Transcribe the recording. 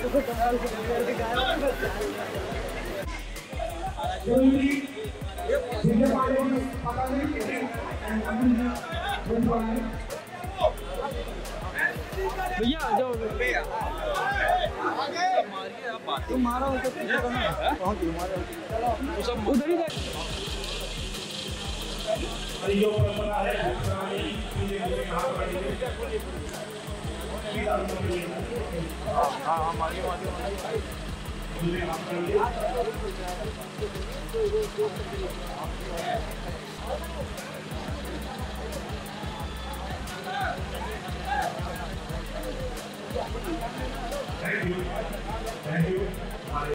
भैया जो तुम मारो उधर ही जो परंपरा है Thank you.